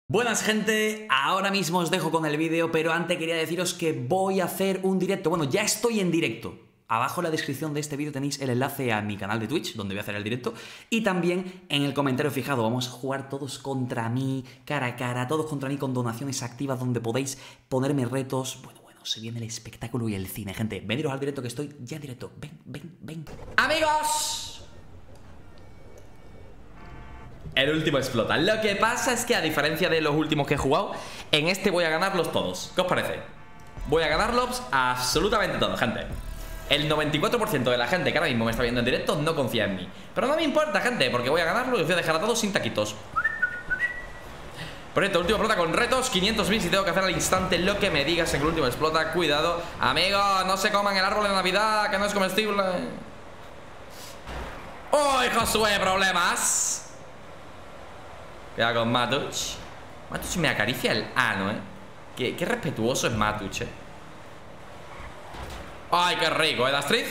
Buenas gente, ahora mismo os dejo con el vídeo, pero antes quería deciros que voy a hacer un directo. Bueno, ya estoy en directo. Abajo en la descripción de este vídeo tenéis el enlace a mi canal de Twitch, donde voy a hacer el directo. Y también en el comentario fijado, vamos a jugar todos contra mí, cara a cara, todos contra mí con donaciones activas, donde podéis ponerme retos. Bueno, se viene el espectáculo y el cine, gente. Veniros al directo que estoy ya en directo. Ven. ¡Amigos! El último explota. Lo que pasa es que a diferencia de los últimos que he jugado, en este voy a ganarlos todos. ¿Qué os parece? Voy a ganarlos absolutamente todos, gente. El 94% de la gente que ahora mismo me está viendo en directo no confía en mí. Pero no me importa, gente, porque voy a ganarlo y os voy a dejar a todos sin taquitos. Por cierto, último explota con retos, 500 bits y tengo que hacer al instante lo que me digas en el último explota. Cuidado, amigos, no se coman el árbol de Navidad, que no es comestible. ¡Uy, Josué, problemas! Cuidado con Matuch. Matuch me acaricia el ano, Qué respetuoso es Matuch, Ay, qué rico, Astrid.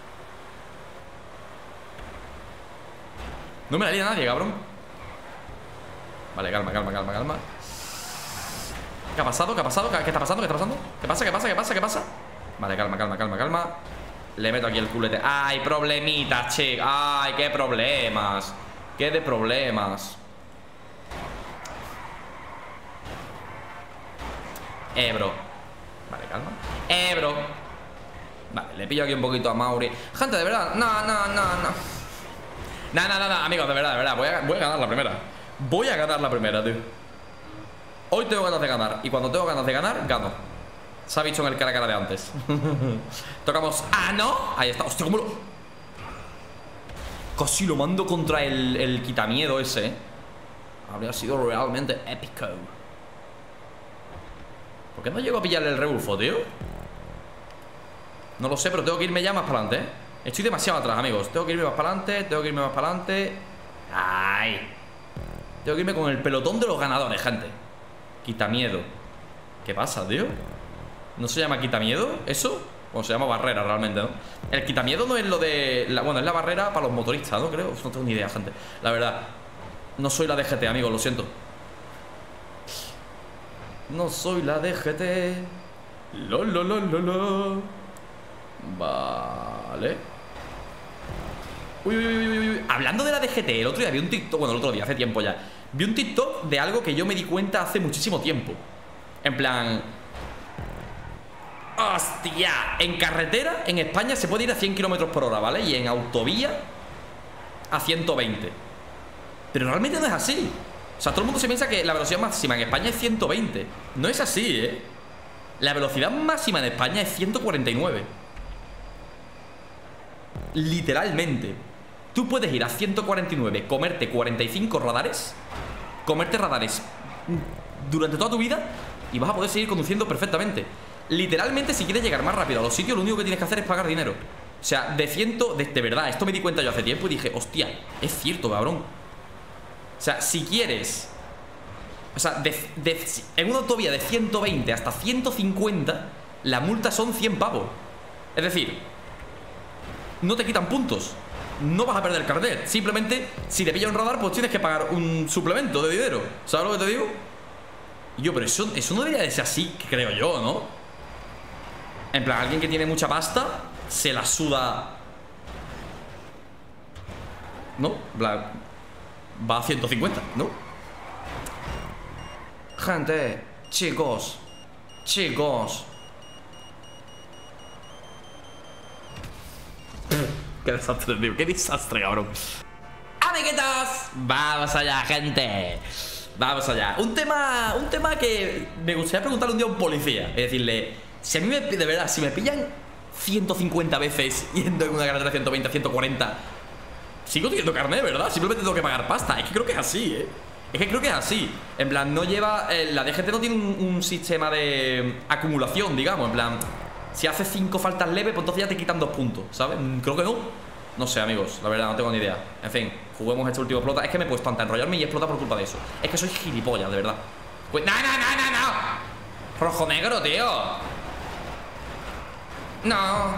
No me la lía nadie, cabrón. Vale, calma. ¿Qué ha pasado? ¿Qué está pasando? ¿Qué pasa? Vale, calma. Le meto aquí el culete. Ay, problemitas, chico. Ay, qué problemas. Qué de problemas. Bro. Vale, calma. Bro. Vale, le pillo aquí un poquito a Mauri. Gente, de verdad, no. Nada, amigos, de verdad. Voy a ganar la primera. Voy a ganar la primera, tío. Hoy tengo ganas de ganar. Y cuando tengo ganas de ganar, gano. Se ha visto en el cara a cara de antes. Tocamos. ¡Ah, no! Ahí está. Hostia, cómo lo... Casi lo mando contra el quitamiedo ese, Habría sido realmente épico. ¿Por qué no llego a pillarle el rebufo, tío? No lo sé, pero tengo que irme ya más para adelante, Estoy demasiado atrás, amigos. Tengo que irme más para adelante, ¡Ay! Tengo que irme con el pelotón de los ganadores, gente. Quitamiedo. ¿Qué pasa, tío? ¿No se llama quitamiedo eso? O se llama barrera realmente, ¿no? El quitamiedo no es lo de... Bueno, es la barrera para los motoristas, ¿no? Creo. No tengo ni idea, gente. La verdad. No soy la DGT, amigos, lo siento. No soy la DGT. Lo. Vale. Uy. Hablando de la DGT, el otro día vi un TikTok. Bueno, el otro día, hace tiempo ya. Vi un TikTok de algo que yo me di cuenta hace muchísimo tiempo. En plan... ¡Hostia! En carretera, en España se puede ir a 100 km/h, ¿vale? Y en autovía a 120. Pero realmente no es así. O sea, todo el mundo se piensa que la velocidad máxima en España es 120. No es así, La velocidad máxima en España es 149. Literalmente. Tú puedes ir a 149, comerte 45 radares, comerte radares durante toda tu vida y vas a poder seguir conduciendo perfectamente. Literalmente, si quieres llegar más rápido a los sitios, lo único que tienes que hacer es pagar dinero. O sea, de verdad, esto me di cuenta yo hace tiempo y dije, hostia, es cierto, cabrón. O sea, si quieres... O sea, en una autovía de 120 hasta 150, la multa son 100 pavos. Es decir, no te quitan puntos. No vas a perder el carnet. Simplemente, si te pilla un radar, pues tienes que pagar un suplemento de dinero. ¿Sabes lo que te digo? Y yo, pero eso no debería de ser así, creo yo, ¿no? En plan, alguien que tiene mucha pasta se la suda, ¿no? En plan, va a 150, ¿no? Gente, chicos. Qué desastre, tío, qué desastre, cabrón. ¡Amiguitos! Vamos allá, gente. Vamos allá. Un tema que me gustaría preguntarle un día a un policía. Es decirle, si a mí de verdad, si me pillan 150 veces yendo en una carretera 120, 140, sigo teniendo carnet, ¿verdad? Simplemente tengo que pagar pasta. Es que creo que es así, Es que creo que es así. En plan, no lleva... la DGT no tiene un sistema de acumulación, digamos. En plan, si haces 5 faltas leves, pues entonces ya te quitan 2 puntos, ¿sabes? Creo que no. No sé, amigos, la verdad, no tengo ni idea. En fin, juguemos este último explota. Es que me he puesto a enrollarme y explota por culpa de eso. Es que soy gilipollas, de verdad. Pues, no. Rojo negro, tío. No.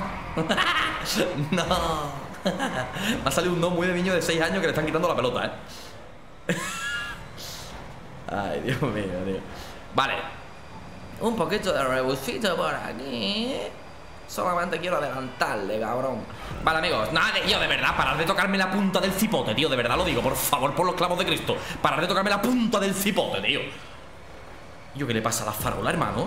No. Me ha salido un no muy de niño de 6 años que le están quitando la pelota, Ay, Dios mío, tío. Vale. Un poquito de rebusito por aquí. Solamente quiero adelantarle, cabrón. Vale, amigos, nada, yo de verdad, parad de tocarme la punta del cipote, tío. De verdad lo digo, por favor, por los clavos de Cristo. Parad de tocarme la punta del cipote, tío. ¿Yo qué le pasa a la farola, hermano?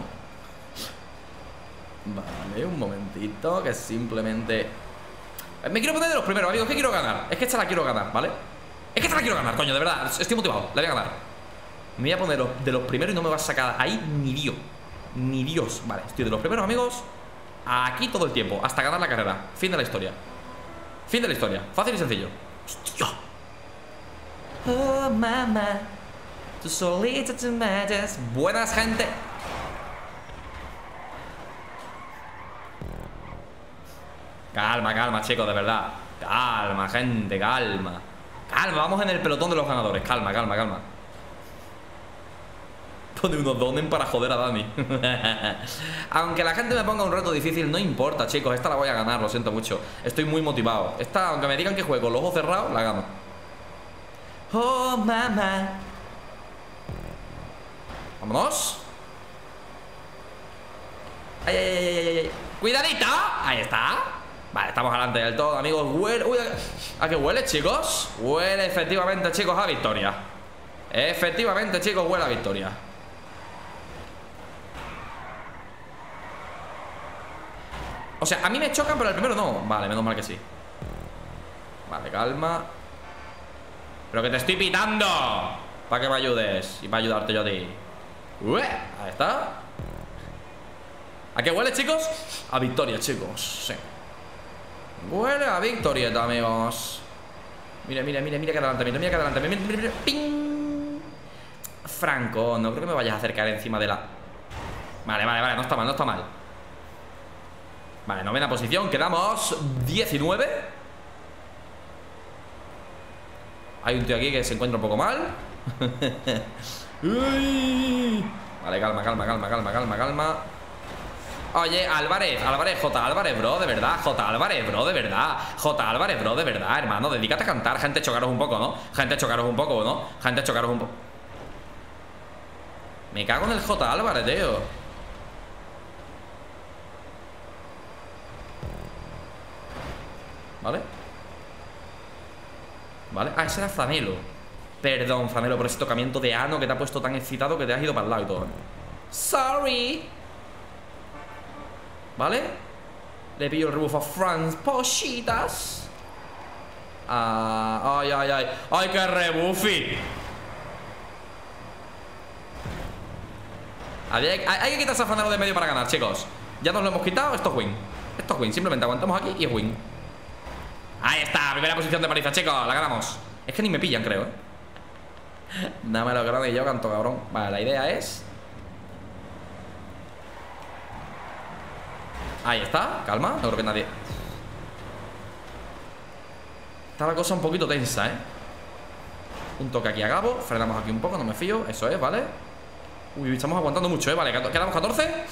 Vale, un momentito. Que simplemente... Me quiero poner de los primeros, amigos, que quiero ganar. Es que esta la quiero ganar, ¿vale? Es que esta la quiero ganar, coño, de verdad. Estoy motivado, la voy a ganar. Me voy a poner de los primeros y no me va a sacar ahí ni Dios. Ni Dios. Vale, estoy de los primeros, amigos. Aquí todo el tiempo, hasta ganar la carrera. Fin de la historia. Fin de la historia, fácil y sencillo. ¡Hostia! Oh, mamá, tú solita te metes. Buenas, gente. Calma, calma, chicos, de verdad. Calma, gente, calma. Calma, vamos en el pelotón de los ganadores. Calma, calma, calma. Pone unos donen para joder a Dani. Aunque la gente me ponga un reto difícil, no importa, chicos. Esta la voy a ganar, lo siento mucho. Estoy muy motivado. Esta, aunque me digan que juego con los ojos cerrados, la gano. Oh, mamá. Vámonos. Ay, ay, ay, ay, ay. Cuidadito. Ahí está. Vale, estamos adelante del todo, amigos. Huele. Uy, ¿a qué huele, chicos? Huele efectivamente, chicos, a victoria. Efectivamente, chicos, huele a victoria. O sea, a mí me chocan, pero el primero no. Vale, menos mal que sí. Vale, calma. Pero que te estoy pitando para que me ayudes. Y para ayudarte yo a ti. Ahí está. ¿A qué huele, chicos? A victoria, chicos. Sí. Huele a victorieta, amigos. Mira, mira, mira, mira que adelantamiento. Mira que adelantamiento. Mira, mira, mira. ¡Ping! Franco, no creo que me vayas a acercar encima de la... Vale, vale, vale, no está mal, no está mal. Vale, novena posición, quedamos 19. Hay un tío aquí que se encuentra un poco mal. Vale, calma, calma, calma, calma, calma, calma. Oye, Álvarez, Álvarez, J. Álvarez, bro, de verdad. J. Álvarez, bro, de verdad. J. Álvarez, bro, de verdad, hermano. Dedícate a cantar, gente, chocaros un poco, ¿no? Gente, chocaros un poco, ¿no? Gente, chocaros un poco. Me cago en el J. Álvarez, tío. ¿Vale? ¿Vale? Ah, ese era Zanelo. Perdón, Zanelo, por ese tocamiento de ano que te ha puesto tan excitado que te has ido para el lado y todo. Sorry. ¿Vale? Le pillo el rebufo a Franz Pochitas. Ay, ay, ay. Ay, qué rebufi. Hay que quitarse a Zanelo de medio para ganar, chicos. Ya nos lo hemos quitado, esto es win. Esto es win, simplemente aguantamos aquí y es win. Ahí está, primera posición de paliza, chicos, la ganamos. Es que ni me pillan, creo, Nada me lo creo ni yo, canto, cabrón. Vale, la idea es... Ahí está, calma, no creo que nadie... Está la cosa un poquito tensa, Un toque aquí a Gabo, frenamos aquí un poco, no me fío. Eso es, ¿vale? Uy, estamos aguantando mucho, Vale, quedamos 14.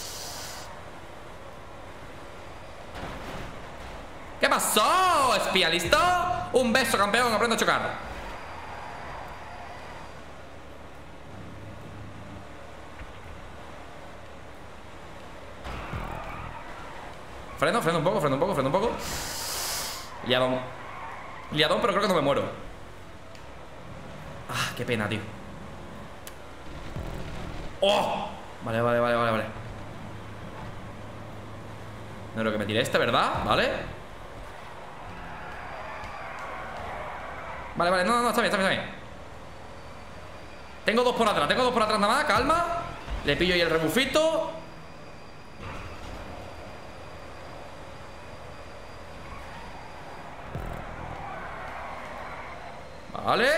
¿Qué pasó? ¿Espía listo? Un beso, campeón, aprendo a chocar. Freno, freno un poco, freno un poco, freno un poco. Liadón. Liadón, pero creo que no me muero. Ah, qué pena, tío. ¡Oh! Vale, vale, vale, vale, vale. No es lo que me tiré ¿verdad? Vale. Vale, vale, no, está bien, está bien, está bien. Tengo dos por atrás nada más, calma. Le pillo ahí el rebufito. Vale.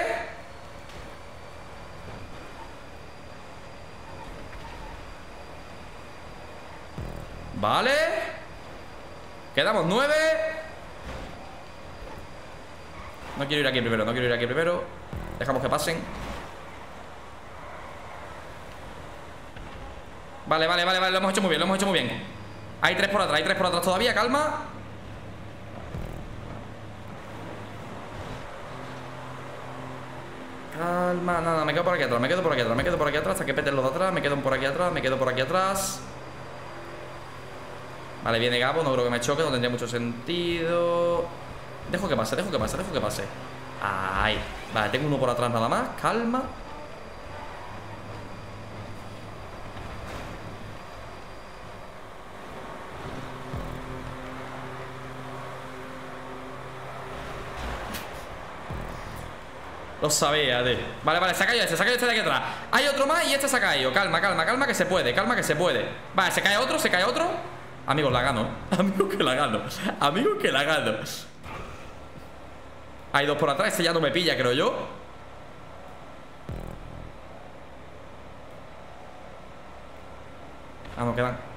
Vale. Quedamos 9. No quiero ir aquí primero, no quiero ir aquí primero. Dejamos que pasen. Vale, vale, vale, vale, lo hemos hecho muy bien, lo hemos hecho muy bien. Hay tres por atrás todavía, calma. Calma, nada, me quedo por aquí atrás, me quedo por aquí atrás, me quedo por aquí atrás, hasta que peten los de atrás, me quedo por aquí atrás, me quedo por aquí atrás. Vale, viene Gabo, no creo que me choque, no tendría mucho sentido. Dejo que pase, dejo que pase, dejo que pase. Ahí, vale, tengo uno por atrás nada más, calma. Lo sabía, tío. Vale, vale, se ha caído este de aquí atrás. Hay otro más y este se ha caído. Calma, calma, calma, que se puede, calma, que se puede. Vale, se cae otro, se cae otro. Amigos, la gano, amigos, que la gano. Amigos, que la gano. Hay dos por atrás, este ya no me pilla, creo yo. Ah, no, quedan.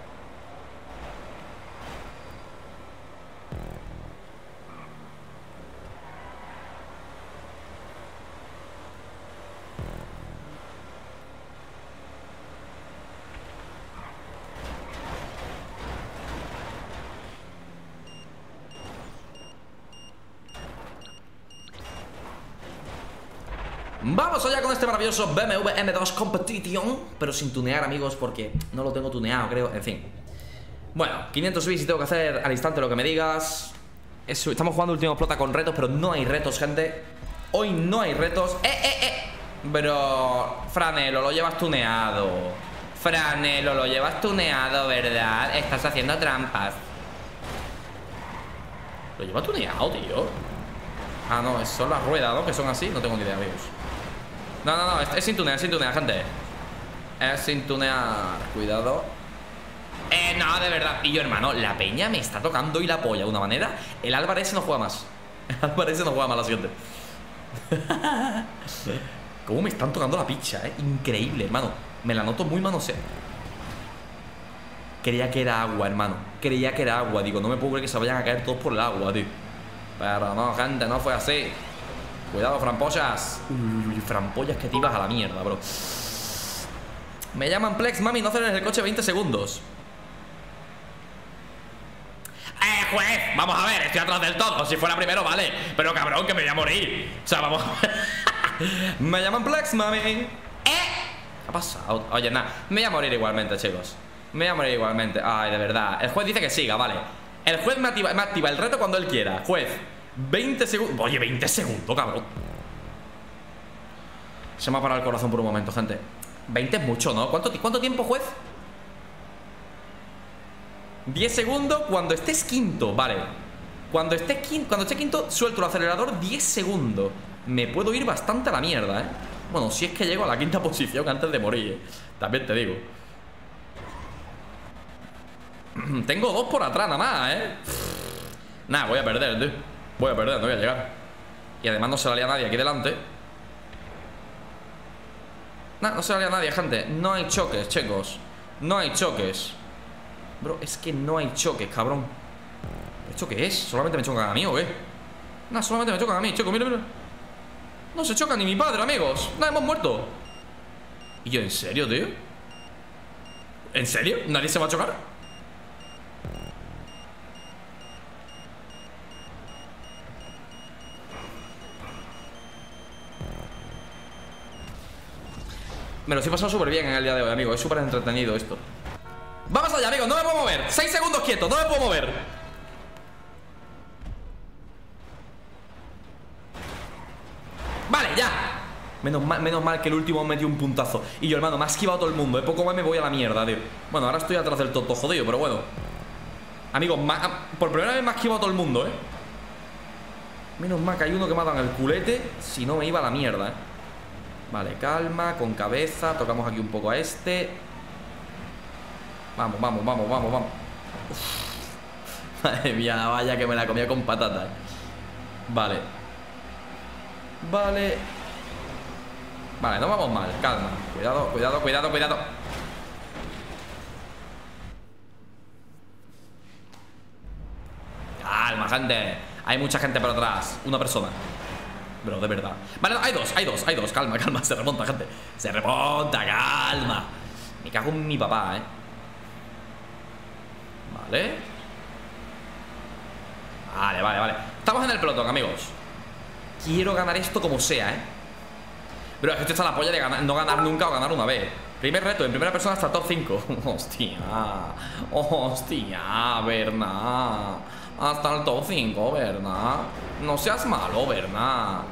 Vamos allá con este maravilloso BMW M2 Competition. Pero sin tunear, amigos, porque no lo tengo tuneado, creo, en fin. Bueno, 500 bits y tengo que hacer al instante lo que me digas. Estamos jugando Último Explota con retos, pero no hay retos, gente. Hoy no hay retos. Pero, Franelo, lo llevas tuneado. Franelo, lo llevas tuneado, ¿verdad? Estás haciendo trampas. Lo lleva tuneado, tío. Ah, no, son las ruedas, ¿no? Que son así, no tengo ni idea, amigos. No, es sin tunear, gente. Es sin tunear, cuidado. No, de verdad. Y yo, hermano, la peña me está tocando y la polla de una manera. El Álvarez no juega más. El Álvarez no juega más, la siguiente. Cómo me están tocando la picha, increíble, hermano. Me la noto muy manoseada. Creía que era agua, hermano. Creía que era agua, digo, no me puedo creer que se vayan a caer todos por el agua, tío. Pero no, gente, no fue así. Cuidado, frampollas. Uy, frampollas, que te ibas a la mierda, bro. Me llaman Plex, mami, no aceleres el coche 20 segundos. Juez, vamos a ver, estoy atrás del todo. Si fuera primero, vale. Pero cabrón, que me voy a morir. O sea, vamos a ver. Me llaman Plex, mami. ¿Qué ha pasado? Oye, nada, me voy a morir igualmente, chicos. Me voy a morir igualmente. Ay, de verdad. El juez dice que siga, vale. El juez me activa el reto cuando él quiera. Juez, 20 segundos. Oye, 20 segundos, cabrón. Se me ha parado el corazón por un momento, gente. 20 es mucho, ¿no? ¿Cuánto tiempo, juez? 10 segundos cuando estés quinto, vale. Cuando esté quinto, suelto el acelerador 10 segundos. Me puedo ir bastante a la mierda, Bueno, si es que llego a la quinta posición antes de morir, También te digo. Tengo dos por atrás nada más, Nada, voy a perder, tío. Voy a perder, no voy a llegar. Y además no se la lía a nadie aquí delante. Nah, no se la lía a nadie, gente. No hay choques, chicos. No hay choques. Bro, es que no hay choques, cabrón. ¿Esto qué es? ¿Solamente me chocan a mí o qué? Nah, solamente me chocan a mí, chicos, mira, mira. No se choca ni mi padre, amigos. Nah, hemos muerto. ¿Y yo, en serio, tío? ¿En serio? ¿Nadie se va a chocar? Me lo estoy pasando súper bien en el día de hoy, amigo. Es súper entretenido esto. Vamos allá, amigos, no me puedo mover. 6 segundos quieto, no me puedo mover. Vale, ya. Menos mal que el último metió un puntazo. Y yo, hermano, me ha esquivado todo el mundo, Poco más me voy a la mierda, tío. Bueno, ahora estoy atrás del toto jodido, pero bueno. Amigos, por primera vez me ha esquivado todo el mundo, Menos mal que hay uno que me ha dado en el culete. Si no me iba a la mierda, Vale, calma, con cabeza. Tocamos aquí un poco a este. Vamos. Uf. Madre mía, vaya que me la comía con patatas. Vale, no vamos mal, calma. Cuidado. Calma, gente. Hay mucha gente por atrás. Una persona. Bro, de verdad. Vale, hay dos. Calma. Se remonta, gente. Se remonta, calma. Me cago en mi papá, Vale. Estamos en el pelotón, amigos. Quiero ganar esto como sea, Pero esto está la polla de ganar, no ganar nunca o ganar una vez. Primer reto, en primera persona hasta top 5. Hostia. Hostia, Berna. Hasta el top 5, Berna. No seas malo, Berna.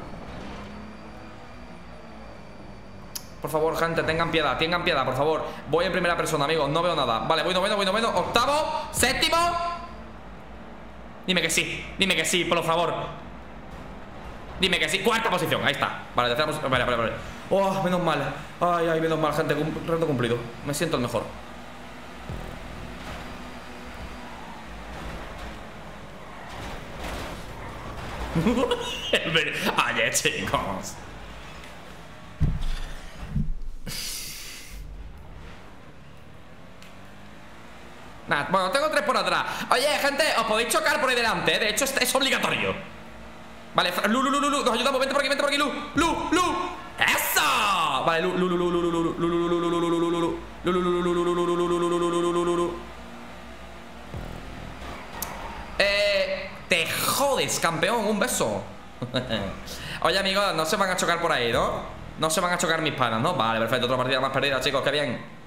Por favor, gente, tengan piedad, por favor. Voy en primera persona, amigos, no veo nada. Vale, voy noveno, octavo, séptimo. Dime que sí, por favor. Dime que sí, cuarta posición, ahí está. Vale, tercera posición, vale. Oh, menos mal. Ay, menos mal, gente, reto cumplido. Me siento el mejor. Oye, chicos. Nah, bueno, tengo 3 por atrás. Oye, gente, os podéis chocar por ahí delante, ¿eh? De hecho, es obligatorio. Vale, Lu, nos ayudamos, vente por aquí, Lu. ¡Eso! Vale, Lu. Te jodes, campeón, un beso. Oye, amigos, no se van a chocar por ahí, ¿no? No se van a chocar mis panas, ¿no? Vale, perfecto, otra partida más perdida, chicos, qué bien.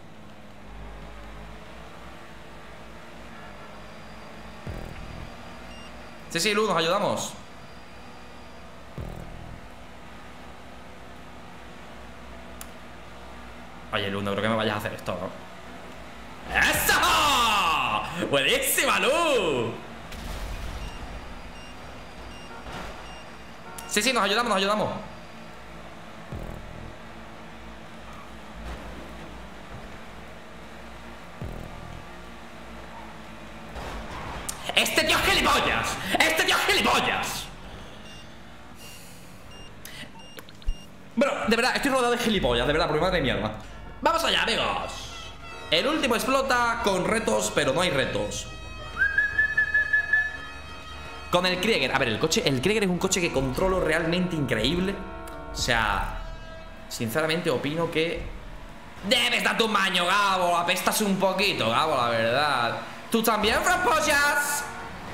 Sí, Lu, nos ayudamos. Oye, Lu, no creo que me vayas a hacer esto, ¿no? ¡Eso! ¡Buenísima, Lu! Sí, nos ayudamos. ¡Este tío es gilipollas! Bro, de verdad, estoy rodeado de gilipollas, de verdad, por mi madre de mierda. ¡Vamos allá, amigos! El último explota con retos, pero no hay retos. Con el Krieger. A ver, el Krieger es un coche que controlo realmente increíble. O sea, sinceramente opino que debes darte un baño, Gabo. Apestas un poquito, Gabo, la verdad. ¿Tú también, frampollas?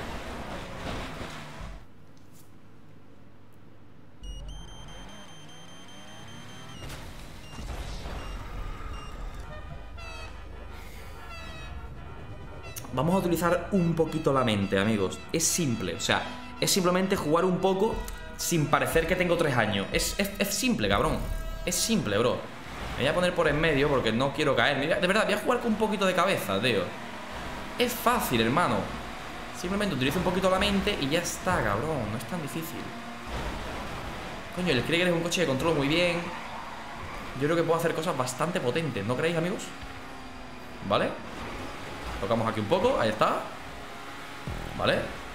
Vamos a utilizar un poquito la mente, amigos. Es simple, o sea, es simplemente jugar un poco sin parecer que tengo 3 años. Es simple, cabrón. Es simple, bro. Me voy a poner por en medio porque no quiero caer. De verdad, voy a jugar con un poquito de cabeza, tío. Es fácil, hermano. Simplemente utilizo un poquito la mente y ya está, cabrón. No es tan difícil. Coño, el Krieger es un coche que controlo muy bien. Yo creo que puedo hacer cosas bastante potentes, ¿no creéis, amigos? ¿Vale? Tocamos aquí un poco, ahí está. Vale.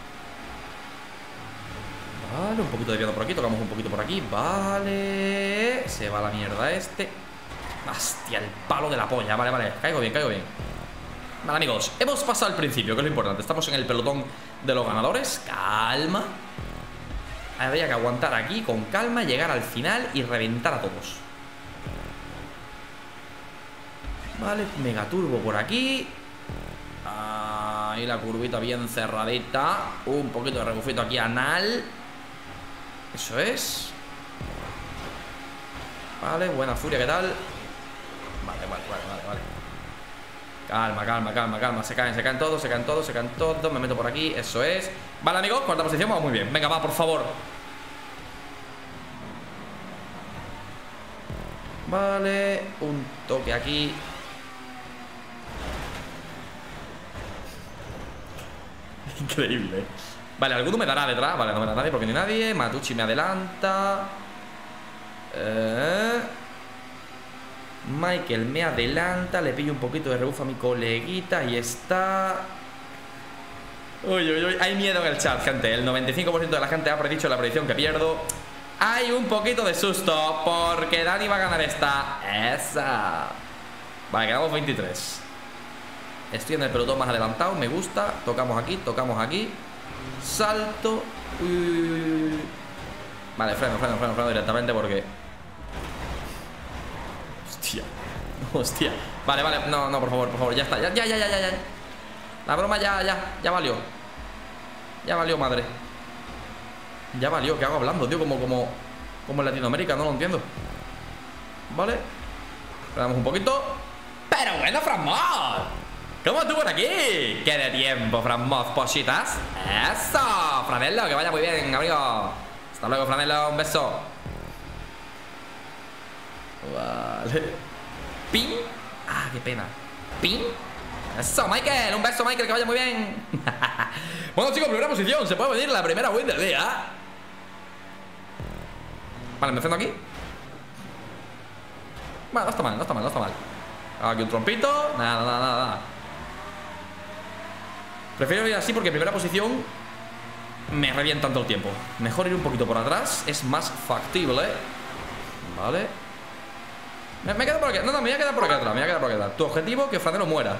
Vale, un poquito de piano por aquí, tocamos un poquito por aquí. Vale. Se va la mierda este. Hostia, el palo de la polla. Vale, caigo bien. Vale, amigos, hemos pasado al principio, que es lo importante. Estamos en el pelotón de los ganadores. Calma. Habría que aguantar aquí con calma, llegar al final y reventar a todos. Vale, megaturbo por aquí. Ahí la curvita bien cerradita. Un poquito de rebufito aquí anal. Eso es. Vale, buena furia, ¿qué tal? Vale. Calma. Se caen todos. Me meto por aquí, eso es. Vale, amigos, cuarta posición, vamos muy bien. Venga, va, por favor. Vale, un toque aquí. Increíble. Vale, alguno me dará detrás. Vale, no me da nadie porque no hay nadie. Matucci me adelanta. Michael me adelanta. Le pillo un poquito de rebufo a mi coleguita. Ahí está. Uy. Hay miedo en el chat, gente. El 95% de la gente ha predicho la predicción que pierdo. Hay un poquito de susto porque Dani va a ganar esta. Esa. Vale, quedamos 23. Estoy en el pelotón más adelantado, me gusta. Tocamos aquí. Salto. Vale, freno directamente porque... Hostia. Vale, no, por favor, ya está. Ya. La broma ya valió. Ya valió, madre. Ya valió, ¿qué hago hablando, tío? Como en Latinoamérica, no lo entiendo. Vale. Frenamos un poquito. Pero bueno, Franmoz, ¿cómo tú por aquí? ¿Qué de tiempo, Franmoz, positas? ¡Eso! Franelo, que vaya muy bien, amigo. Hasta luego, Franelo, un beso. Vale. Pin. Ah, qué pena. Pin. Eso, Michael, un beso, Michael, que vaya muy bien. Bueno, chicos, primera posición. Se puede venir la primera win del día. Vale, me enciendo aquí. Bueno, no está mal, no está mal, no está mal. Aquí un trompito. Nada. Prefiero ir así porque en primera posición me revientan todo el tiempo. Mejor ir un poquito por atrás. Es más factible. Vale. Me quedo por aquí. No, me voy a quedar por aquí atrás. Me voy a quedar por aquí atrás. Tu objetivo, que Franelo muera.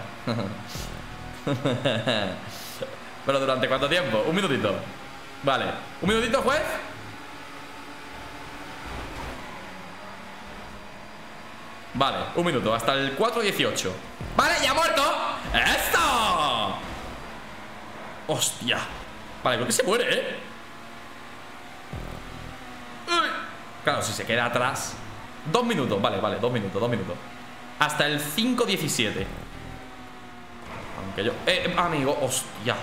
Pero ¿durante cuánto tiempo? Un minutito. Vale. Un minutito, juez. Vale, un minuto, hasta el 4:18. Vale, ya ha muerto. ¡Esto! Hostia. Vale, creo que se muere, ¿eh? Uy. Claro, si se queda atrás. 2 minutos, vale, 2 minutos. Hasta el 5:17. Aunque yo... amigo, hostia.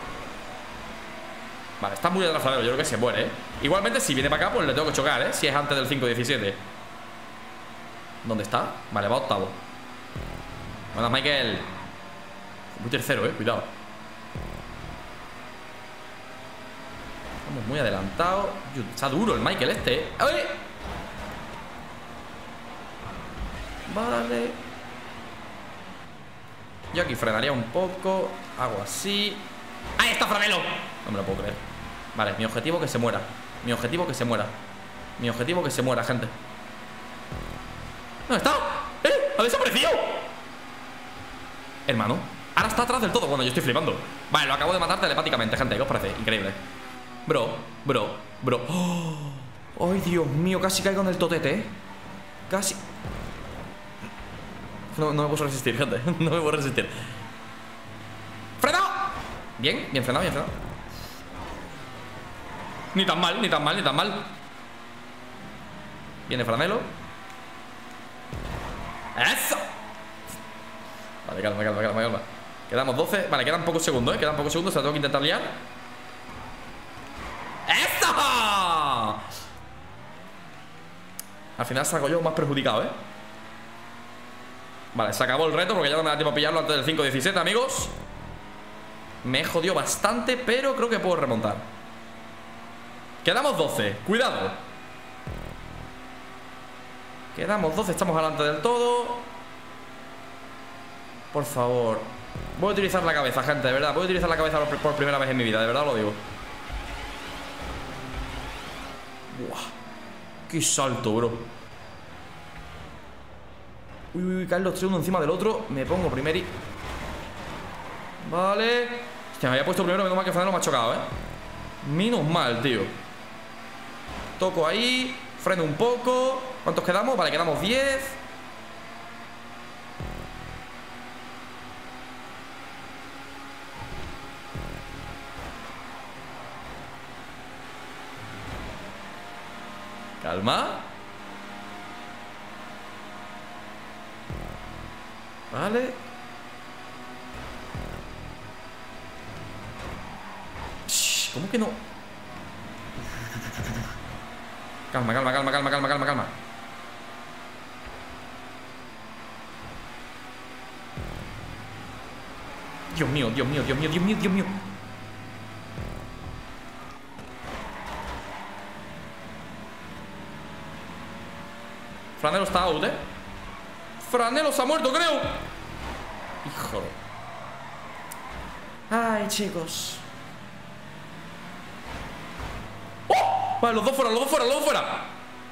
Vale, está muy atrás, yo creo que se muere, ¿eh? Igualmente, si viene para acá, pues le tengo que chocar, ¿eh? Si es antes del 5:17. ¿Dónde está? Vale, va octavo. Bueno, Michael. Muy tercero, cuidado. Estamos muy adelantados. Está duro el Michael este, ¡ay! Vale. Yo aquí frenaría un poco. Hago así. ¡Ahí está, Franelo! No me lo puedo creer. Vale, mi objetivo que se muera. Mi objetivo que se muera, gente. ¿Dónde está? ¡Ha desaparecido! Hermano, ahora está atrás del todo cuando yo estoy flipando. Vale, lo acabo de matar telepáticamente, gente. ¿Qué os parece? Increíble. Bro. ¡Oh! ¡Ay, Dios mío! Casi caigo en el totete, Casi. No me puedo resistir, gente. No me puedo resistir. ¡Frenado! Bien frenado, Ni tan mal. Viene Franelo. ¡Eso! Vale, calma. Quedamos 12. Vale, quedan pocos segundos, Quedan pocos segundos, se la tengo que intentar liar. ¡Eso! Al final salgo yo más perjudicado, Vale, se acabó el reto porque ya no me da tiempo a pillarlo antes del 5:17, amigos. Me he jodido bastante, pero creo que puedo remontar. Quedamos 12, cuidado. Quedamos 12, estamos adelante del todo. Por favor. Voy a utilizar la cabeza, gente, de verdad. Voy a utilizar la cabeza por primera vez en mi vida, de verdad lo digo. Buah. Qué salto, bro. Uy, caen los tres uno encima del otro. Me pongo primero. Vale. Hostia, me había puesto primero, menos mal que Franelo me ha chocado, Menos mal, tío. Toco ahí. Freno un poco. ¿Cuántos quedamos? Vale, quedamos 10. Calma. Vale. ¿Cómo que no? Calma. Dios mío. Franelo está out, Franelo se ha muerto, creo. Hijo. Ay, chicos. ¡Oh! Vale, los dos fuera.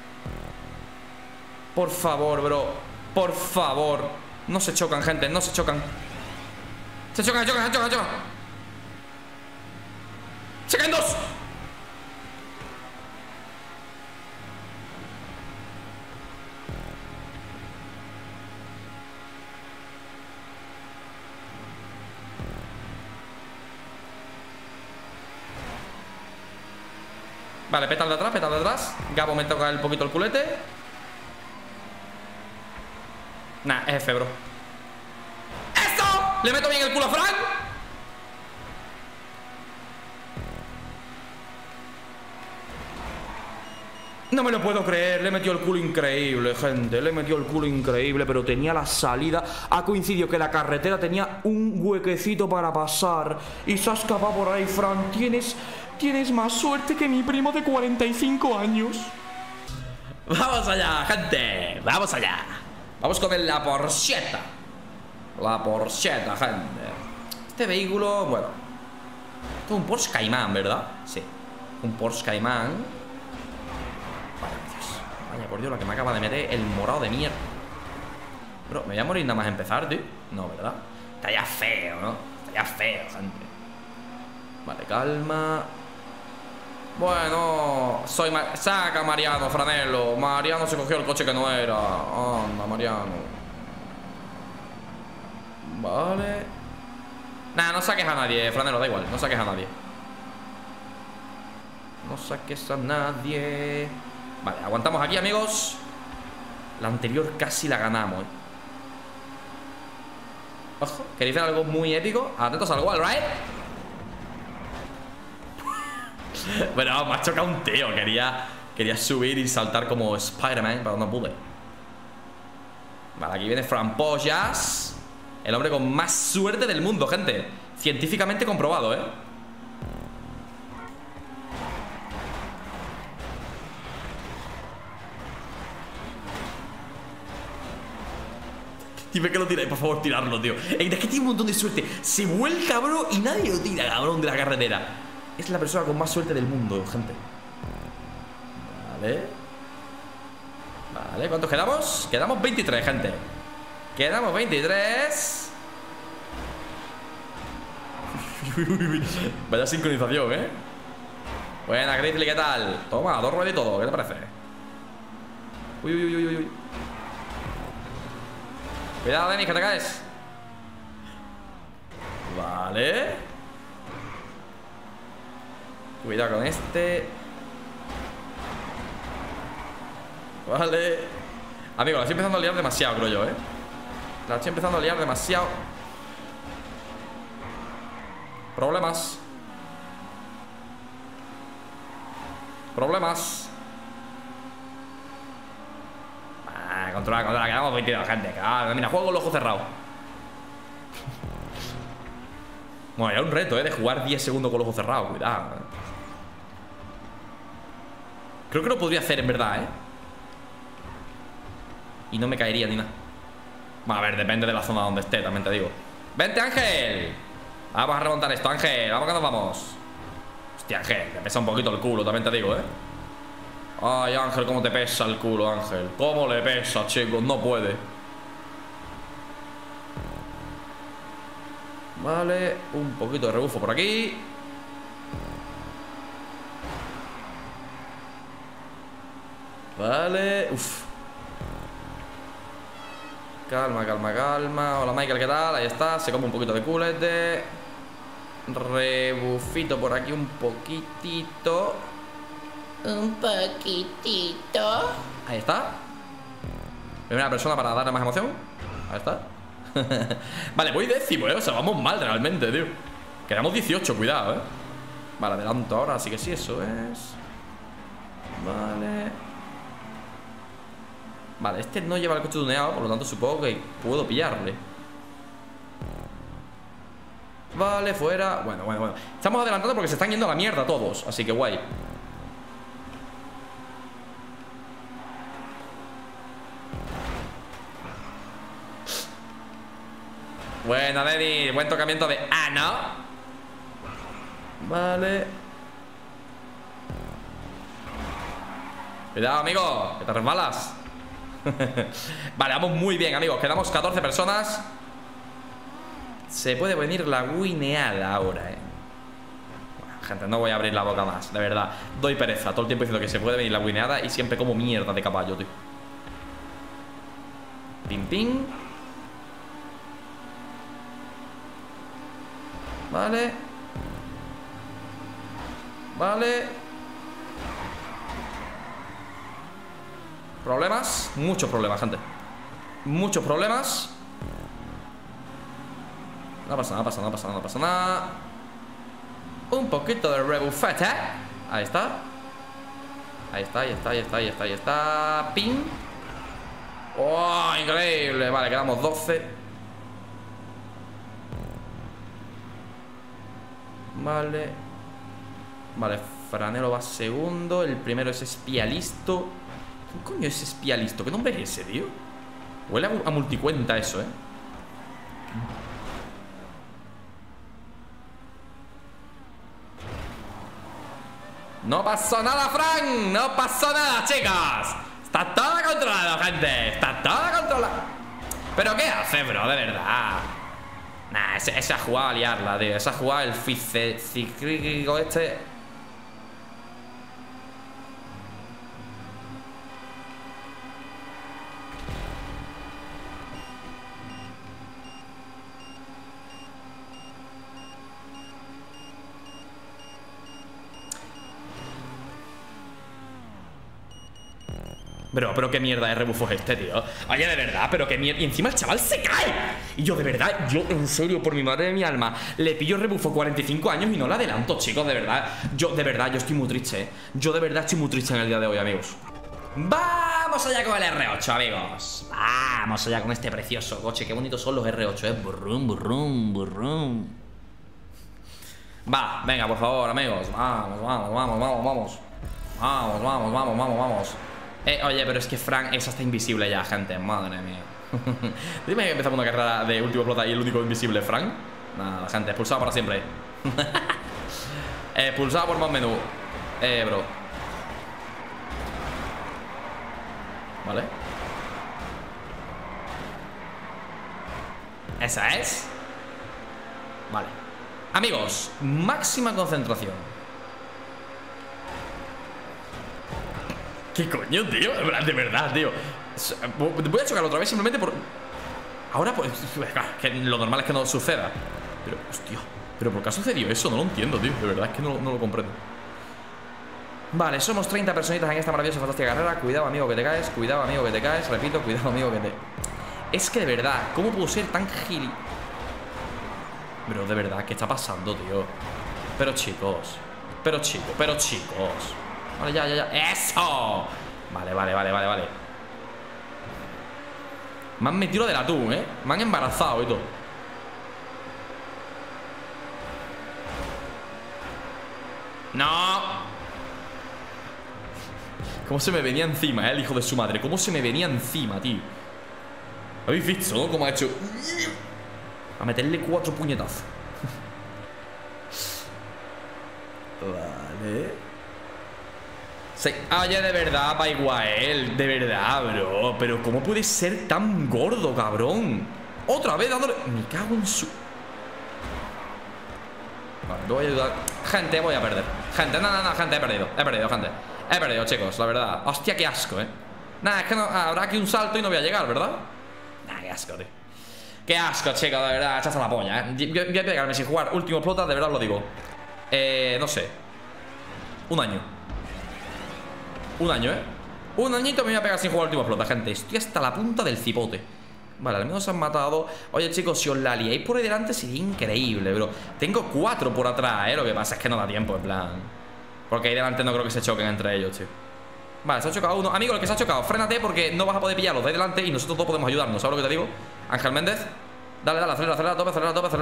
Por favor, bro. Por favor. No se chocan, gente, no se chocan. Se chocan. Se caen dos. Vale, petal de atrás. Gabo me toca un poquito el culete. Nah, es F, bro. ¡Esto! ¿Le meto bien el culo a Frank? No me lo puedo creer, le he metido el culo increíble, gente. Le he metido el culo increíble, pero tenía la salida. Ha coincidido que la carretera tenía un huequecito para pasar y se ha escapado por ahí, Frank. Tienes más suerte que mi primo de 45 años. Vamos allá, gente. Vamos allá. Vamos con la Porschetta. La Porschetta, gente. Este vehículo, bueno, esto es un Porsche Cayman, ¿verdad? Sí, un Porsche Cayman. Vaya por Dios, la que me acaba de meter el morado de mierda. Bro, me voy a morir nada más empezar, tío. No, ¿verdad? Está ya feo, ¿no? Está ya feo, gente. Vale, calma. Bueno, saca Mariano, Franelo. Mariano se cogió el coche que no era. Anda, Mariano. Vale. Nah, no saques a nadie, Franelo, da igual. No saques a nadie. No saques a nadie. Vale, aguantamos aquí, amigos. La anterior casi la ganamos, Ojo, ¿queréis ver algo muy épico? Atentos al wall, right? Bueno, me ha chocado un tío. Quería subir y saltar como Spider-Man, pero no pude. Vale, aquí viene Frampollas, el hombre con más suerte del mundo, gente. Científicamente comprobado, Dime que lo tiráis, por favor, tirarlo, tío. Es que tiene un montón de suerte. Se vuelca, bro, y nadie lo tira, cabrón, de la carretera. Es la persona con más suerte del mundo, gente. Vale. Vale, ¿cuántos quedamos? Quedamos 23, gente. Quedamos 23. Vaya sincronización, Buena, Grizzly, ¿qué tal? Toma, 2 ruedas y todo, ¿qué te parece? Uy. Cuidado, Denis, que te caes. Vale. Cuidado con este. Vale. Amigo, la estoy empezando a liar demasiado, creo yo, La estoy empezando a liar demasiado. Problemas. Controla, quedamos 22, gente. Mira, juego con los ojos cerrados. Bueno, era un reto, de jugar 10 segundos con los ojos cerrados. Cuidado, Creo que lo podría hacer, en verdad, Y no me caería ni nada. Bueno, a ver, depende de la zona donde esté, también te digo. ¡Vente, Ángel! Vamos a remontar esto, Ángel. Vamos que nos vamos. Hostia, Ángel, te pesa un poquito el culo, también te digo, Ay, Ángel, cómo te pesa el culo, Ángel. Cómo le pesa, chicos, no puede. Vale, un poquito de rebufo por aquí. Vale, uff. Calma. Hola, Michael, ¿qué tal? Ahí está, se come un poquito de culete. Rebufito por aquí un poquitito. Ahí está. Primera persona para darle más emoción. Ahí está. Vale, voy décimo, O sea, vamos mal realmente, tío. Quedamos 18, cuidado, Vale, adelanto ahora, así que sí, eso es. Vale, este no lleva el coche tuneado, por lo tanto supongo que puedo pillarle. Vale, fuera. Bueno. Estamos adelantando porque se están yendo a la mierda todos, así que guay. Buena, Denny. Buen tocamiento de Ana. Vale. Cuidado, amigo, que te resbalas. Vale, vamos muy bien, amigos. Quedamos 14 personas. Se puede venir la guineada ahora, Bueno, gente, no voy a abrir la boca más, de verdad. Doy pereza, todo el tiempo diciendo que se puede venir la guineada y siempre como mierda de caballo, tío. Pim. Vale. ¿Problemas? Muchos problemas, gente. muchos problemas. No pasa nada, no pasa nada, no pasa nada. Un poquito de rebufete. Ahí está. Ahí está, ahí está, ahí está, ahí está, ahí está. Pin. ¡Oh, increíble! Vale, quedamos 12. Vale. Vale, Franelo va segundo. El primero es Espialisto. ¿Quién coño es Espialisto? ¿Qué nombre es ese, tío? Huele a multicuenta eso, No pasó nada, Fran. No pasó nada, chicos. Está todo controlado, gente. Está todo controlado. ¿Pero qué hace, bro? De verdad. Nah, ese ha jugado a liarla, tío. Ese ha jugado el ciclístico este. Pero qué mierda de rebufo es este, tío. Oye, de verdad, pero qué mierda. Y encima el chaval se cae. Y yo, de verdad, yo, en serio, por mi madre de mi alma, le pillo rebufo 45 años y no le adelanto, chicos, de verdad. Yo estoy muy triste, Yo, de verdad, estoy muy triste en el día de hoy, amigos. Vamos allá con el R8, amigos. Vamos allá con este precioso coche. Qué bonitos son los R8, Burrum, burrum, burrum. Va, venga, por favor, amigos. Vamos, vamos, vamos, vamos, vamos. Vamos, vamos, vamos, vamos, vamos. Oye, pero es que Frank, esa está invisible ya, gente. Madre mía. Dime que empezamos una carrera de último flota y el único invisible es Frank. Nada, gente, expulsado para siempre. Expulsado por más menú. Bro. Vale. Esa es. Vale. Amigos, máxima concentración. ¿Qué coño, tío? De verdad, tío. Voy a chocar otra vez simplemente por... Ahora, pues... Que lo normal es que no suceda. Pero, hostia. ¿Pero por qué ha sucedido eso? No lo entiendo, tío. De verdad es que no lo comprendo. Vale, somos 30 personitas en esta maravillosa, fantástica carrera. Cuidado, amigo, que te caes. Cuidado, amigo, que te caes. Repito, cuidado, amigo, que te... Es que de verdad, ¿cómo puedo ser tan gili? Pero de verdad, ¿qué está pasando, tío? Pero chicos. Vale, ya. ¡Eso! Vale. Me han metido del atún, Me han embarazado y todo. ¡No! ¿Cómo se me venía encima, el hijo de su madre? ¿Cómo se me venía encima, tío? ¿Habéis visto, no? ¿Cómo ha hecho? A meterle 4 puñetazos. Vale. Sí. Oye, de verdad, Paiguael. De verdad, bro. Pero ¿cómo puede ser tan gordo, cabrón? Otra vez dándole... Me cago en su... Vale, te voy a ayudar. Gente, voy a perder. Gente, no, gente, he perdido, gente. He perdido, chicos, la verdad. Hostia, qué asco, Nada, es que no, habrá aquí un salto y no voy a llegar, ¿verdad? Nah, qué asco, tío. Qué asco, chicos, de verdad. Echas a la polla, Voy a pegarme sin jugar último flota, de verdad os lo digo. No sé. Un año, Un añito me voy a pegar sin jugar último flota, gente. Estoy hasta la punta del cipote. Vale, al menos se han matado. Oye, chicos, si os la liáis por ahí delante sería increíble, bro. Tengo 4 por atrás, Lo que pasa es que no da tiempo, en plan. Porque ahí delante no creo que se choquen entre ellos, tío. Vale, se ha chocado uno. Amigo, el que se ha chocado, frénate porque no vas a poder pillarlos de ahí delante y nosotros todos podemos ayudarnos. ¿Sabes lo que te digo? Ángel Méndez. Dale, acelera a tope.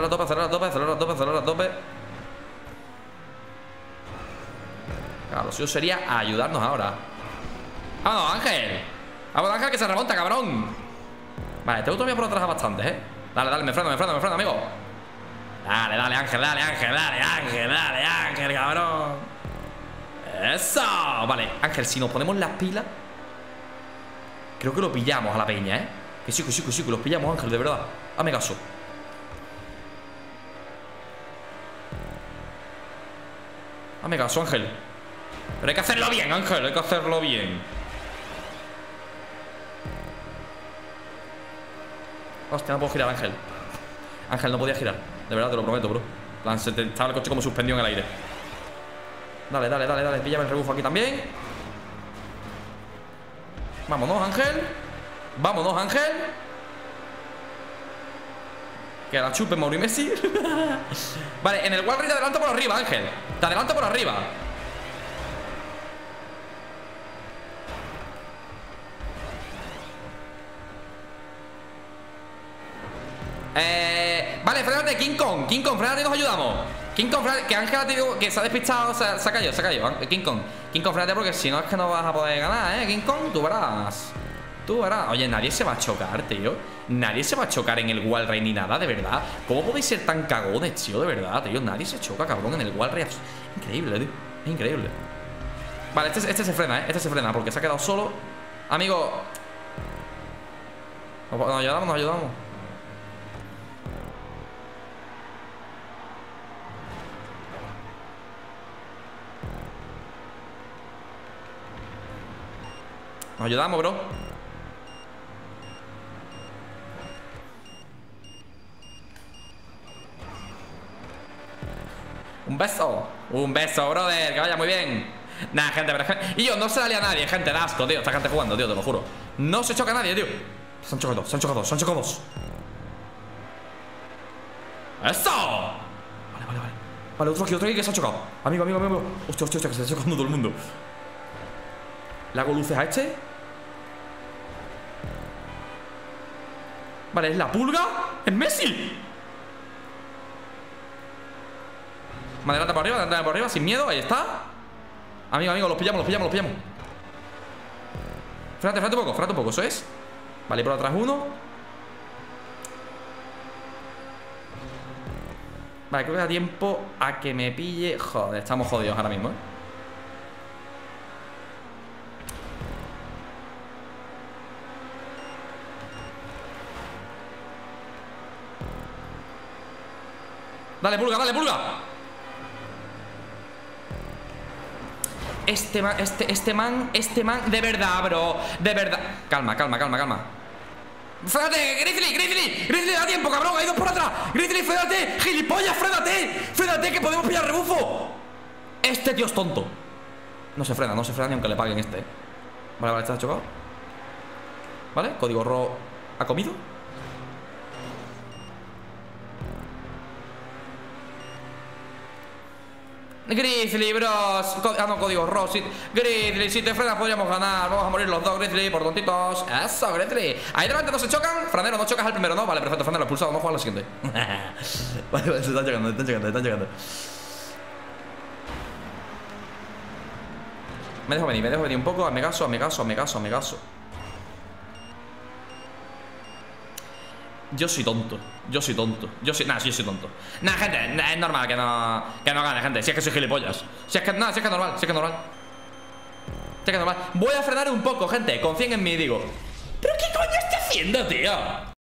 Claro, lo suyo sería ayudarnos ahora. ¡Vamos, Ángel! ¡Vamos, Ángel, que se remonta, cabrón! Vale, tengo todavía por atrás a bastantes, Dale, me freno, amigo. Dale, Ángel, cabrón. ¡Eso! Vale, Ángel, si nos ponemos las pilas, creo que lo pillamos a la peña, Que sí, que los pillamos, Ángel, de verdad. Hazme caso. Hazme caso, Ángel. Pero hay que hacerlo bien, Ángel, hay que hacerlo bien. Hostia, no puedo girar, Ángel. Ángel, no podía girar. De verdad, te lo prometo, bro. Estaba el coche como suspendido en el aire. Dale. Píllame el rebufo aquí también. Vámonos, Ángel. Que la chupe Mauri Messi. Vale, en el wall ride te adelanto por arriba, Ángel. Te adelanto por arriba. Vale, frénate, King Kong. King Kong, frénate y nos ayudamos. King Kong, frénate, que Ángel te digo que se ha despistado, se ha caído, se ha caído. King Kong, frénate porque si no es que no vas a poder ganar, King Kong, tú verás. Tú verás. Oye, nadie se va a chocar, tío. Nadie se va a chocar en el wall ride ni nada, de verdad. ¿Cómo podéis ser tan cagones, tío? De verdad, tío. Nadie se choca, cabrón, en el wall ride. Increíble, tío. Es increíble. Vale, este se frena, Este se frena porque se ha quedado solo. Amigo. Nos ayudamos, nos ayudamos. Nos ayudamos, bro. Un beso, brother. Que vaya muy bien. Nah, gente, pero y yo, no se la lía a nadie, gente. Da asco, tío. Esta gente jugando, tío, te lo juro. No se choca a nadie, tío. Se han chocado, se han chocado, se han chocado dos. ¡Eso! Vale, vale, vale. Vale, otro aquí que se ha chocado. Amigo. Hostia, que se está chocando todo el mundo. ¿Le hago luces a este? Vale, ¿es la pulga? ¡Es Messi! Me adelanta por arriba, sin miedo, ahí está. Amigo, los pillamos. Frénate un poco, eso es. Vale, por atrás uno. Vale, creo que da tiempo a que me pille. Joder, estamos jodidos ahora mismo, Dale, pulga. Este man, de verdad, bro. De verdad. Calma. Frénate, Grizzly, da tiempo, cabrón. Hay dos por atrás. Grizzly, frénate. Gilipollas, frénate, que podemos pillar rebufo. Este tío es tonto. No se frena ni aunque le paguen este. Vale, está chocado. Vale, código RO ha comido. Grizzly, bros. Código RO. Grizzly, si te frenas podríamos ganar. Vamos a morir los dos, Grizzly, por tontitos. Eso, Grizzly. Ahí delante no se chocan. Franero, no chocas al primero, ¿no? Vale, perfecto, Franero, expulsado. Vamos a jugar al siguiente. Vale, se están chocando. Me dejo venir un poco. Hazme caso. Yo soy tonto. Nah, yo soy tonto. Nah, gente, es normal que no gane, gente. Si es que soy gilipollas. Si es que es normal. Voy a frenar un poco, gente. Confíen en mí, digo. ¿Pero qué coño está haciendo, tío?